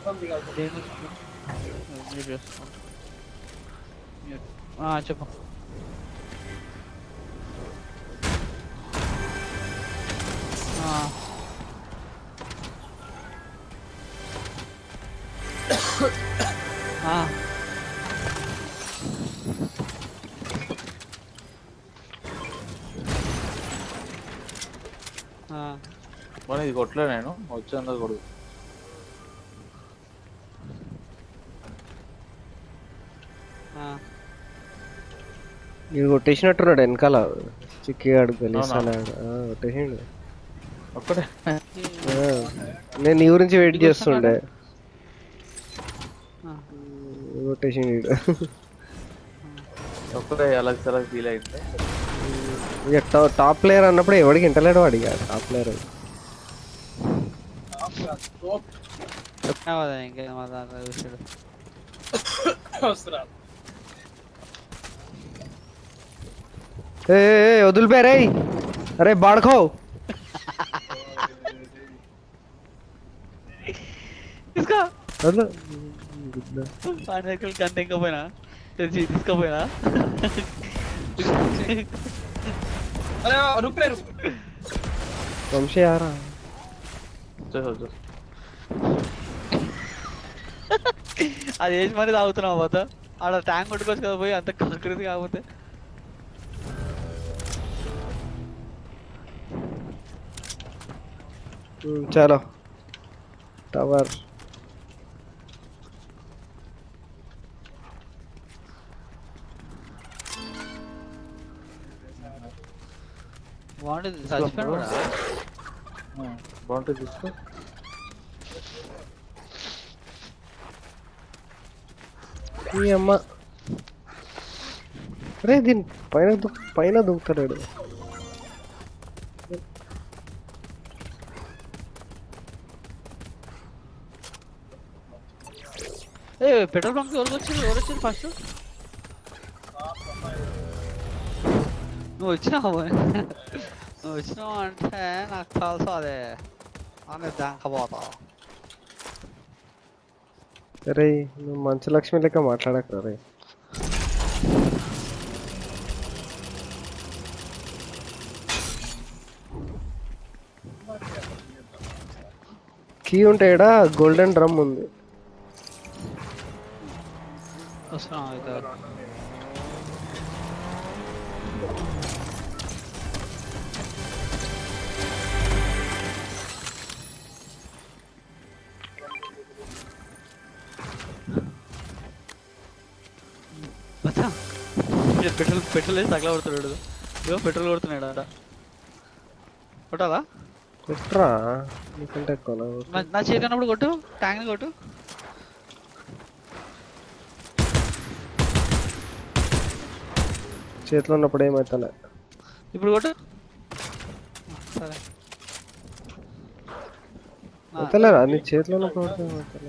దేని గురించి మ్యూట్ చేసుకోండి. చెప్పు. మన ఇది కొట్టలే నేను వచ్చేందా కొడు. ఇది కొట్టేసినట్టున్నాడు వెనకాల చిక్కిగాడు గలీసాడు కొట్టేసిండు. ఒక్కడే నేను నీ గురించి వెయిట్ చేస్తుండే కొట్టేసిండు. ఒక్కడే అలగ్ సలగ్ ఫీల్ అయితే ఇక టాప్ ప్లేయర్ అన్నప్పుడు ఎవడికి ఇంటలేడు వాడు ఇక టాప్ ప్లేయర్ వదిలిపోయా రే. అరే బాడుకో తీసుకపోయినా తీసుకపోయినా వంశీ యారా అది వేసి మరీ తాగుతున్నావు పోతా ఆడ ట్యాంక్ కొట్టుకోవచ్చు కదా పోయి అంత కృతి కాకపోతే. చలో టవర్ బాగుంటుంది. చచ్చిపోయాడు బాగుంటుంది తీసుకో. ఈ అమ్మ అరే దీని పైన దూకుతాడు. పెట్రోల్ బంక్ ఎవరు వచ్చారు ఫస్ట్? నువ్వు వచ్చినావు అంటే నాకు తెలుసు అదే అని దాకపోతా. అరే నువ్వు మంచు లక్ష్మి లెక్క మాట్లాడక రే. కీ ఉంటే ఇక్కడ గోల్డెన్ డ్రమ్ ఉంది. పెట్రోల్ వేసి తగల కొడుతున్నాడు. ఇగో పెట్రోల్ కొడుతున్నాడు అట. కొట్టాలా? కొట్టరా నీకంటే ఎక్కువ నా చేతి అన్నప్పుడు కొట్టు. ట్యాంక్ ని కొట్టు. చేతిలో ఉన్నప్పుడు ఏమవుతలే. ఇప్పుడు కొట్టు. సరే అవుతలేరా నీ చేతిలో ఉన్నప్పుడు ఏమవుతలే.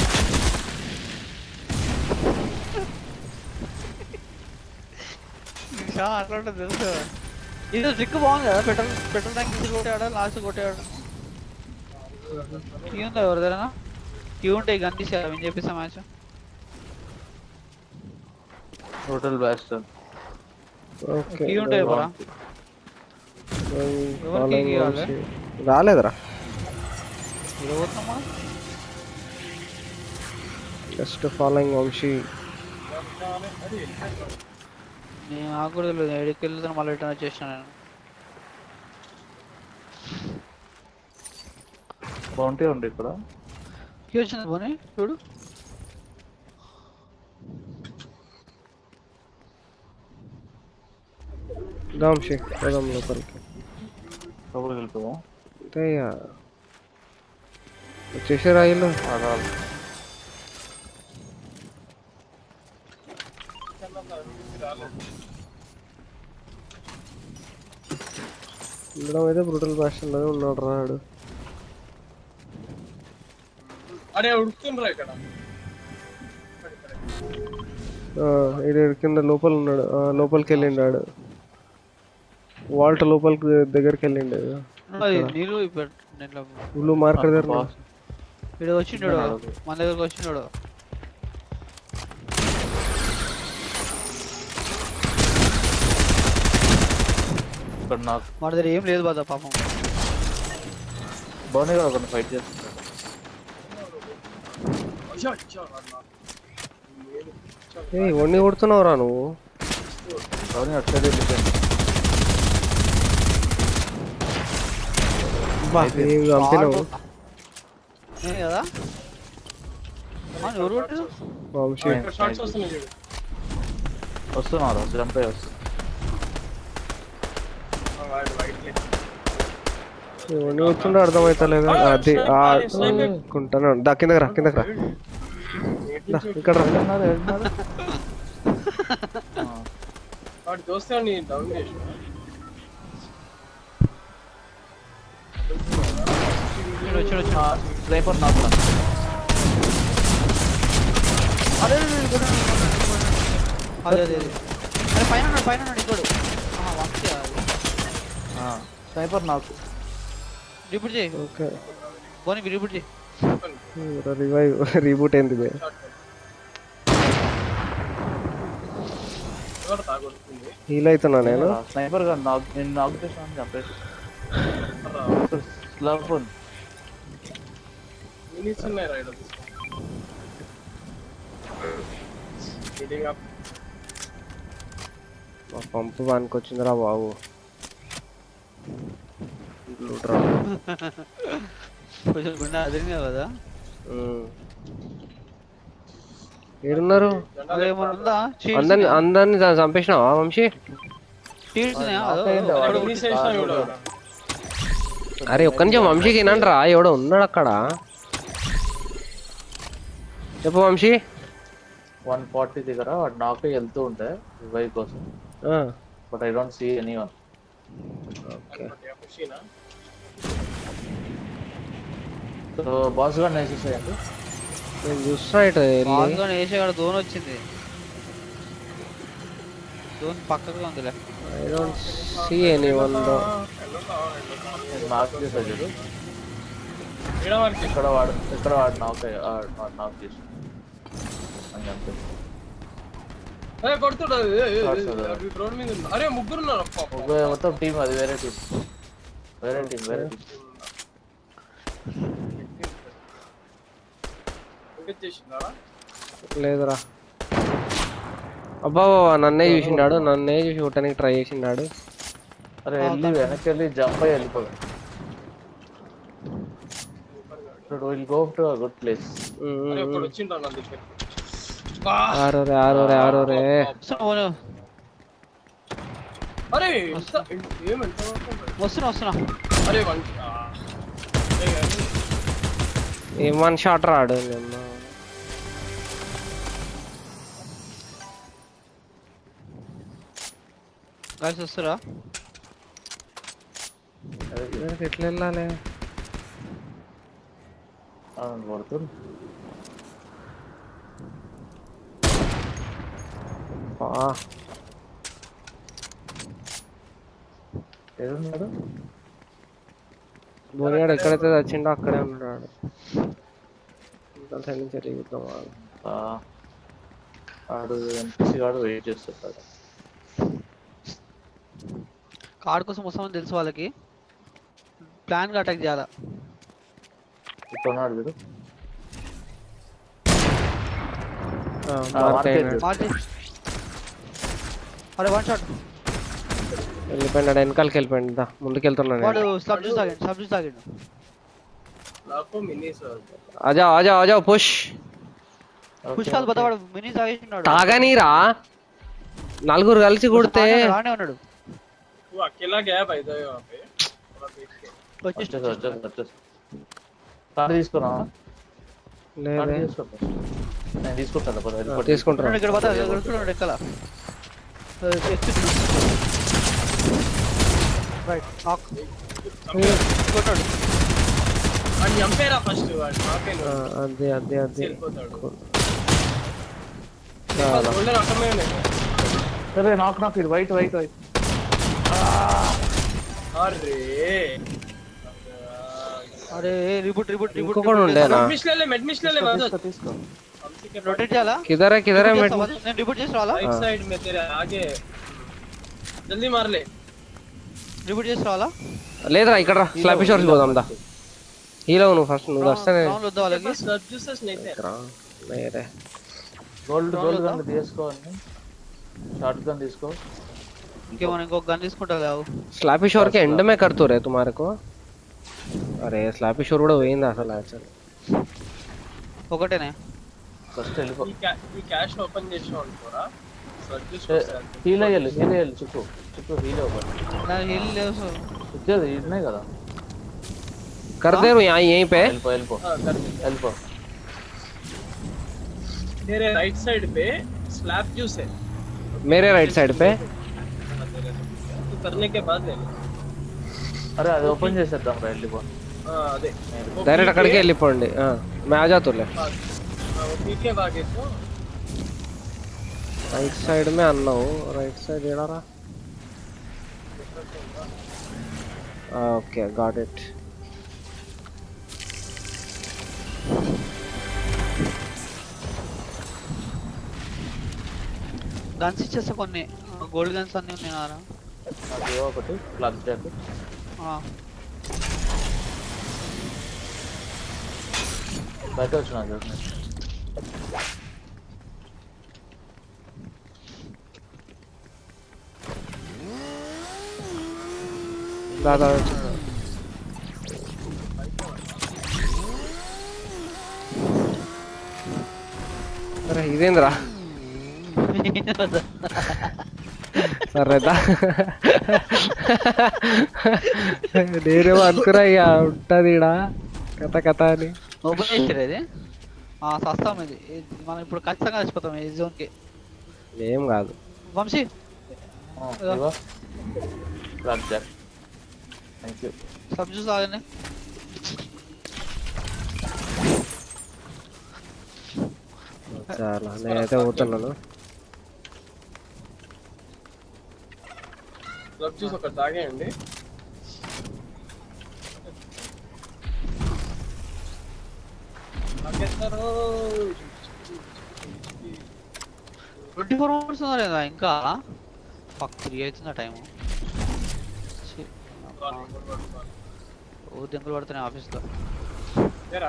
అట్లా ఉంటుంది తెలుసు. ఇది ట్రిక్ బాగుంది కదా. పెట్రోల్ ట్యాంక్ తీసి కొట్టాడు లాస్ట్ కొట్టాడు. క్యూ ఉందా ఎవరిదైనా? క్యూ ఉంటే గన్ తీసేయాలి. మేము చెప్పేసా మ్యాచ్ టోటల్ బ్లాస్ట్. క్యూ ఉంటాయి బరా. రాలేదురా జస్ట్ ఫాలోయింగ్ వంశీ. నేను నాకు కూడా తెలియదు. ఎడికి వెళ్తాను మళ్ళీ రిటర్న్ వచ్చేసిన నేను. బౌంటీ ఉంది ఇక్కడ. వచ్చింది పోనీ చూడు. వంశీ పోదాం లోపలికి. లోపలికి వెళ్తావా? అంతే వచ్చేసి రాయిలు ఉండడం అయితే బ్రూటల్ ఫ్యాషన్లోనే ఉన్నాడు రాడు. ఇది కింద లోపల ఉన్నాడు. లోపలికి వెళ్ళిండాడు. వాల్ట్ లోపలికి దగ్గరికి వెళ్ళిండు. బ్లూ మార్కర్ దగ్గర వీడు వచ్చిండు మన దగ్గరకు వచ్చిండు ఇక్కడ నాకు మన దగ్గర ఏం లేదు బాధ పాపం బాగుంది కదా కొన్ని ఫైట్ చేస్తున్నాడు ఇవన్నీ కొడుతున్నావురా నువ్వు బాగుంది అటు సైడ్ వెళ్ళిపోయింది చంపినావు కదా ఎవరు కొట్టారు వంశీ వస్తున్నారు జంప్ అయ్యి వస్తుంది ఇవన్నీ కొడుతుండే అర్థమవుతలేదు అది అనుకుంటాను దా కిందకి రా ఇక్కడ స్నైపర్ నాకు అదే పైన ఇంకోడు స్నైపర్ నాకు రిపీట్ చేయి ఓకే పోనీ రిపీట్ చేయి రీబూట్ అయింది హీల్ అవుతున్నా నేను స్నైపర్ గా నేను నాకు చేసాను చంపేసి స్లవ్ ఉంది పంపు వానికి వచ్చిందిరా బాబు కొంచెం గుండె అదిరింది కదా ఏడున్నారు అందరిని చంపేసినావా వంశీ అరే ఒక్క నిమిషం వంశీకి ఏనంటరా ఎవడో ఉన్నాడు అక్కడ చెప్పు వంశీ 140 దగ్గర వాడు నాకు వెళ్తూ ఉంటే రివైవ్ కోసం but I don't see anyone so boss guard వేసేసాయండి నేను చూస్తున్నా ఇటు వేసేవాడు జోన్ వచ్చింది జోన్ పక్కగా ఉందిలే I don't see anyone though నేను మార్క్ చేసాను చూడు ఇక్కడ వాడు నాకు చేసి అని అంతే మొత్తం టీం అది వేరే టీం లేదురా అబ్బా నన్నే చూసిండాడు నన్నే చూసి కొట్టడానికి ట్రై చేసిండాడు అరే వెళ్ళి వెనక్కి వెళ్ళి జంప్ అయ్యి వెళ్ళిపోదు will go to a good place ఆరో రే వస్తున్నా ఏం వన్ షాట్ రాడు గాయస్ వస్తురా ఎట్లా వెళ్ళాలి పడుతుంది ఏడున్నాడు బోనియాడు ఎక్కడైతే వచ్చిండో అక్కడే ఉన్నాడు సైడ్ నుంచి తిరుగుతాం వాడు ఎంపీసీ వాడు వెయిట్ చేస్తాడు కార్డ్ కోసం వస్తామని తెలుసు వాళ్ళకి ప్లాన్ గా అటాక్ చేయాలా ఇక్కడ ఉన్నాడు వీడు అరే వన్ షాట్ వెళ్ళిపోయినాడు వెనకాలకి వెళ్ళిపోయింది ముందుకు వెళ్తున్నాను వాడు స్లబ్ జ్యూస్ తాగాడు ఆజాओ పుష్ పుష్కాలు బతా వాడు మినీ తాగేసినాడు తాగనీరా నలుగురు కలిసి కొడితే రానే ఉన్నాడు वो अकेला गया भाई तो वहां पे వచ్చేసి కార్ తీసుకున్నా లేదే నేను తీసుకుంటాను తీసుకుంటాను ఇక్కడ బతా ఇక్కడ ఎక్కల రైట్ నాక్ కొట్టాడు అని చంపేరా ఫస్ట్ వాడు నాకేను అదే గోల్డెన్ అటమే సరే నాకు ఇది వైట్ అరే अरे रिबूट ఇంకొకడు ఉండేనా मेड मिस ले ले वादा తీసుకో रोटेट చేయాలా किधर है నేను రిబూట్ చేసి రావాలా राइट साइड में तेरे आगे जल्दी मार ले రిబూట్ చేసి రావాలా లేదురా ఇక్కడ రా స్లాపీ షోర్స్ పోదాం దా హీలో నువ్వు ఫస్ట్ నువ్వు వస్తేనే రౌండ్ వద్దా వాళ్ళకి सब जूसेस नहीं थे లేరే గోల్డ్ గన్ తీసుకో అన్ని షార్ట్ గన్ తీసుకో ఇంకే మనం ఇంకొక గన్ తీసుకుంటా లేవు స్లాపీ షోర్ के एंड में करतो रे तुम्हारे को अरे స్లాపీ షోర్ కూడా పోయిందా అసలు యాక్చువల్లీ ఒకటేనే ఫస్ట్ వెళ్ళిపో ఈ క్యాష్ ఓపెన్ చేసాం అనుకోరా सब जूसेस హీల్ అయ్యాలి చుట్టూ హీల్ అవ్వాలి నా హీల్ లేవు సో ఇచ్చేది ఇన్నే కదా कर दे यहाँ यहीं पे వెళ్ళిపో हां कर दे వెళ్ళిపో तेरे राइट साइड पे स्लैब जूस है मेरे राइट साइड पे तो करने के बाद ले ले అరే అది ఓపెన్ చేసేద్దాం రా వెళ్ళిపో हां అదే డైరెక్ట్ అక్కడికి వెళ్ళిపోండి मैं आ जाता हूं वो पीके भागे तो राइट साइड में अन्ना हो राइट साइड एड़ा रा ओके गॉट इट గన్స్ ఇచ్చేస్తా కొన్ని గోల్డ్ గన్స్ అన్ని ఉన్నాయి నారా నాకు ఒకటి బ్లాక్ జాకెట్ బయట వచ్చినా చూడండి दादा अरे इदेंद्रा సరేదా నేనేమో అనుకున్నా ఇక ఉంటుంది ఈడ కథ అని ఓపెన్ చేసారు ఇది సస్తాం ఇది మనం ఇప్పుడు ఖచ్చితంగా చచ్చిపోతాం ఈ జోన్ కి ఏం కాదు Vamshi black jacket thank you సబ్ జ్యూస్ ఆగండి చాలా నేనైతే పోతున్నాను सब चीज ఒక తాగేయండి నాకెంతరో 24 అవర్స్ ఉన్నా లేదా ఇంకా ఫక్ 3 అవుతుందా టైం ఓ దెంగులు పడుతున్నాయి ఆఫీస్లో ఏరా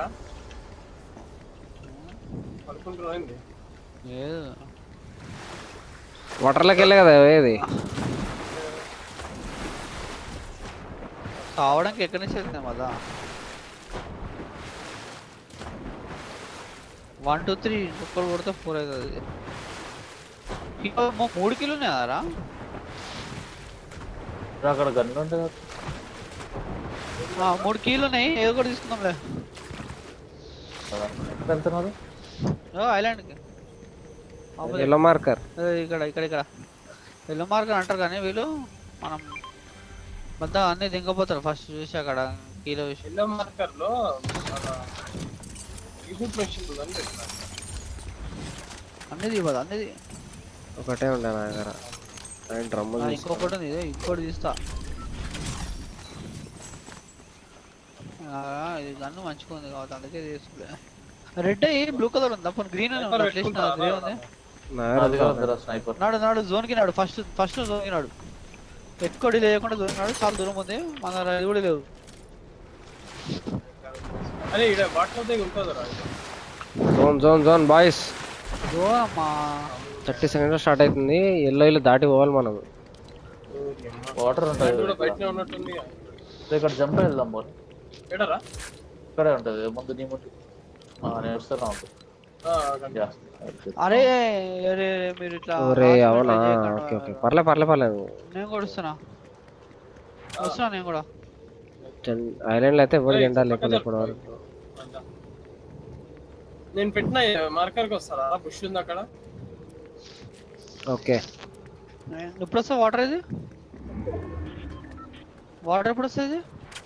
పడుకుంటున్నాయింది లేదు వాటర్లోకి వెళ్ళే కదా ఏది కావడానికి ఎక్కడి నుంచి వెళ్తాం కదా 1 2 3 ఒక్కరు కొడితే 4 అవుతుంది 3 కిలో ఉన్నాయారా అక్కడ గన్ను ఉంటుంది 3 కిలో ఉన్నాయి ఏదో కూడా తీసుకుందాంలే ఎక్కడ వెళ్తున్నారు ఐలాండ్కి ఎల్లో మార్కర్ ఇక్కడ ఎల్లో మార్కర్ అంటారు కానీ వీళ్ళు మనం మొత్తం అన్ని దింకపోతారు ఫస్ట్ చూసి అక్కడ కిలో ఎల్లో మార్కర్ లో రిబూట్ మెషిన్ ఉందని పెట్టారు అన్ని దిగదు అన్ని ఒకటే ఉండే నా దగ్గర డ్రమ్ ఇంకొకటి ఉంది ఇంకోటి తీస్తా ఇది గన్ను మంచిగా ఉంది కాబట్టి అందుకే తీసుకులే రెడ్ అయ్యి బ్లూ కలర్ ఉంది అప్పుడు గ్రీన్ అని గ్రీన్ ఉంది నాడు జోన్ కి నాడు ఫస్ట్ జోన్ కి నాడు ఎక్కడి లేకుండా జోన్ నాడు చాలా దూరం ఉంది మన ఇది కూడా లేవు అరే ఇక్కడ వాటర్ దగ్గర ఉంటుందిరా జోన్ బాయ్స్ జోన్ అమ్మా 30 సెకండ్స్ స్టార్ట్ అవుతుంది ఎల్లో దాటి పోవాలి మనం వాటర్ ఉంటుంది కూడా బయటనే ఉన్నట్టుంది ఇక్కడ జంప్ వెళ్దాం బోల్ ఎడరా ఇక్కడే ఉంటుంది ముందు నీ ముందు నేను వస్తున్నా ఉంటుంది అరే అరే మీరు ఇట్లా అవునా ఓకే ఓకే పర్లేదు నేను కూడా వస్తున్నా నేను కూడా ఐలాండ్ లో అయితే ఎవరు జెండా లేకుండా ఇప్పుడు నేను పెట్టిన మార్కర్ కి వస్తారా బుష్ ఉంది అక్కడ ఓకే ఎప్పుడు వస్తా వాటర్ ఇది వాటర్ ఎప్పుడు వస్తుంది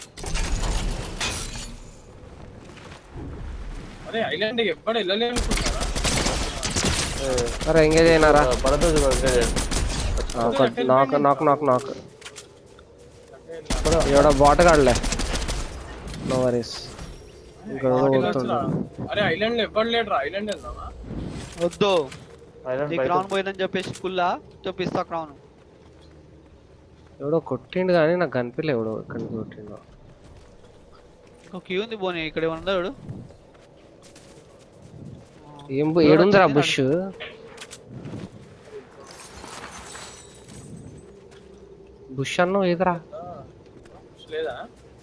అరే ఐలాండ్ ఎప్పుడు వెళ్ళలే అనుకుంటారా అరే ఎంగేజ్ అయినారా నాక్ ఎవడో బాట్ కాడలే నో వరీస్. ఇంకా అరే ఐలాండ్ లో ఎవ్వడు లేడు రా. ఐలాండ్ వెళ్దామా? వద్దు ఐలాండ్ నీ క్రౌన్ పోయిందని చెప్పేసి కుల్లా చూపిస్తా క్రౌన్. ఎవడో కొట్టిండు కానీ నాకు కనిపించలే ఎవడో ఎక్కడి నుంచి కొట్టిండో. ఇంకో క్యూ ఉంది పోనీ ఇక్కడ ఏమన్నా వాడు. ఏం ఏడుందిరా బుష్? బుష్ అన్నో ఏదిరా? లేదా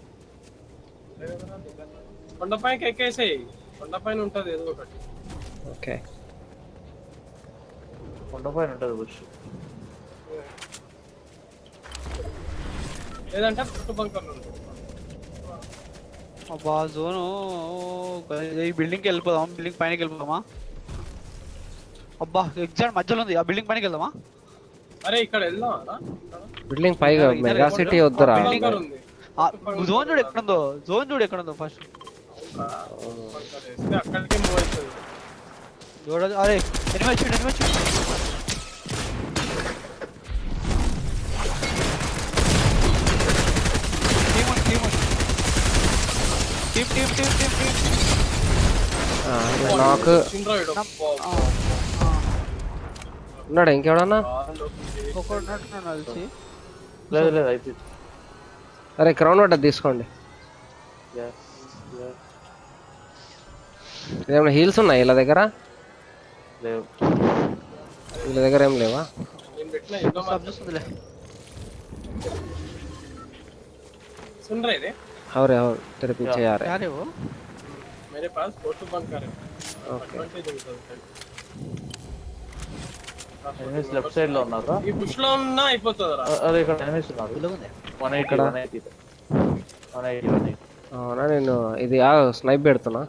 కొండపైకి ఎక్కేసేయి. కొండపైన ఉంటది ఏదో ఒకటి. ఓకే కొండపైన ఉంటుంది బుష్. లేదంటే పుట్టు బంకర్లు ఉంటుంది. అబ్బా జోను ఈ బిల్డింగ్కి వెళ్ళిపోదామా? బిల్డింగ్ పైనకి వెళ్ళిపోదామా? అబ్బా ఎగ్జాక్ట్ మధ్యలో ఉంది. ఆ బిల్డింగ్ పైనకి వెళ్దామా? అరే ఇక్కడ వెళ్దామా? బిల్డింగ్ పైగా మెగా సిటీ వద్దురా. జోన్ చూడు ఎక్కడుందో. జోన్ చూడు ఎక్కడుందో ఫస్ట్. అక్కడికే మూవ్ అవుతుంది. చూడదు. అరే ఎనిమిది వచ్చిండు. నాకు ఉన్నాడా ఇంకెవడన్నా? కలిసి లేదు లేదు అయిపోయింది. అరే క్రౌన్ వాటర్ తీసుకోండి. ఏమైనా హీల్స్ ఉన్నాయి వీళ్ళ దగ్గర? లేవు. వీళ్ళ దగ్గర ఏం లేవా? सुन रहे थे? और तेरे पीछे आ रहे हैं। वो मेरे पास फोटो बंकर है. ओके ఎనిమిస్ లెఫ్ట్ సైడ్ లో ఉన్నారా? ఈ పుష్ లో ఉన్నా అయిపోతదరా. అరే ఇక్కడ ఎనిమిస్ ఉన్నారు. 180 అవునా? నేను ఇది స్నైప్ పెడుతున్నా.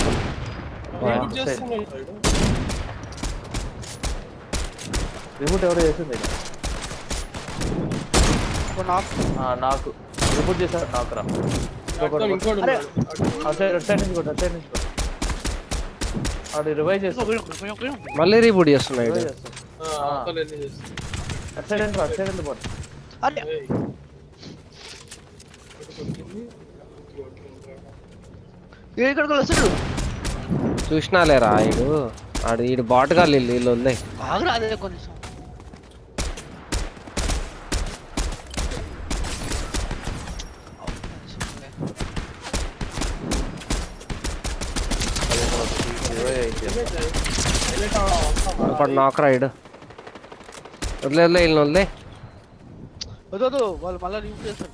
రిమోట్ ఎవరో చేసింది నాకు రిమోట్ చేశారు. నాకు రా అది రివైవ్ చేస్తా. మళ్ళీ రీబూట్ చేస్తున్నాడు. చూసినా లేరా ఈడు బాట్గా వీళ్ళు ఉంది. ఇప్పుడు నాకు రైడ్ వదిలే వీళ్ళని వదిలే. వద్దు వాళ్ళు మళ్ళీ రిమూవ్ చేస్తారు.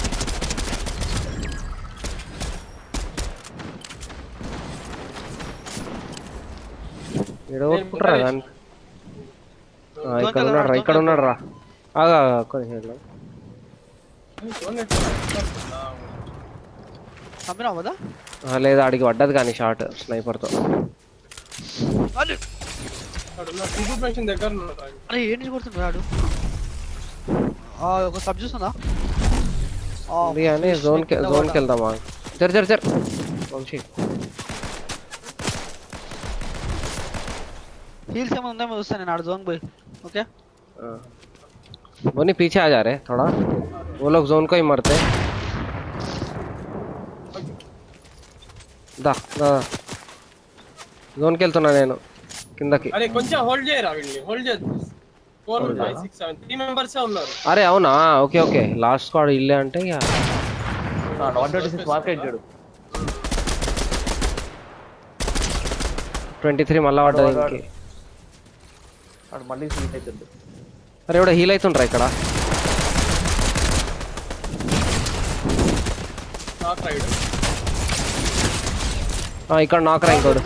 ఇక్కడ ఉన్నాడు రా. లేదు ఆడికి పడ్డది కానీ షార్ట్ స్నైపర్ తో. ఏంటి కొడుతున్నాడు? ఒక సబ్ చూస్తుందా? జోన్కి వెళ్దామా? జర జర జర వంశీ हील्स में उन्हें उससे ने नाड़ जोन भाई ओके वो नहीं पीछे आ जा रहे थोड़ा. वो लोग जोन को ही मरते. दा दा जोन के వెళ్తున్నా నేను కిందకి. అరే కొంచెం హోల్డ్ చేయరా వీళ్ళని. హోల్డ్ చేద్దాం. 4 5 6 7 3 మెంబర్స్ ఉన్నారు. అరే అవునా? ఓకే ఓకే లాస్ట్ స్క్వాడ్ ఇల్లే అంటే ఇక 126 మార్క్ అయ్యాడు. 23 మళ్ళా పడ్డది ఇంకి. అక్కడ మళ్ళీ హీల్ అవుతుంది. అరే ఎవడో హీల్ అవుతుండ్రా ఇక్కడ. నాక్ రైడ్ ఇక్కడ నాక్ రా ఇంకోడు.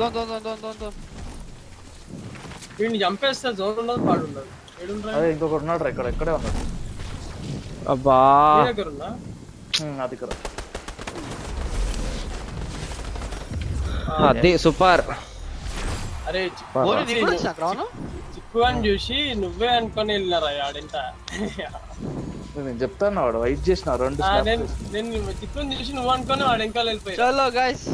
వీడిని చంపేస్తే జోన్ ఉండదు పాడు ఉండదు. అదే ఇంకొకటి ఉన్నాడు రా ఇక్కడ. ఇక్కడే ఉన్నాడు. అబ్బా దగ్గర ఉన్నా అది ఇక్కడ. అది సూపర్. అరే చిక్కు అని చూసి నువ్వే అనుకొని వెళ్ళినారా ఆడింట. నేను చెప్తాను వాడు వెయిట్ చేసిన 2 నేను చిక్కుని చూసి నువ్వు అనుకొని వాడు ఇంకా వెళ్ళిపోయి. చలో guys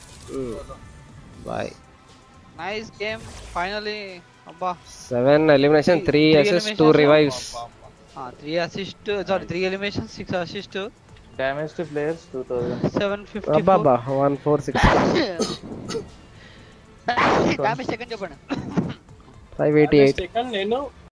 bye. Nice game finally. అబ్బా 7 elimination 3 assist 2 revives. 3 assist sorry 3 elimination 6 assist. Damage to players 2000. 754 అబ్బా 146 డామేజ్ సెకండ్ చెప్పండి 588 సెకండ్ నేను